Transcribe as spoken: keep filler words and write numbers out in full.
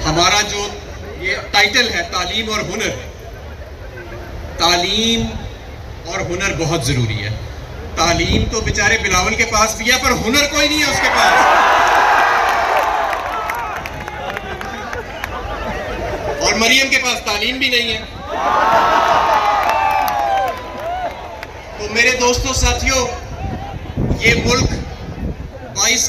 हमारा जो ये टाइटल है तालीम और हुनर, तालीम और हुनर बहुत जरूरी है। तालीम तो बेचारे बिलावल के पास भी है, पर हुनर कोई नहीं है उसके पास। और मरियम के पास तालीम भी नहीं है। तो मेरे दोस्तों साथियों, ये मुल्क बाईस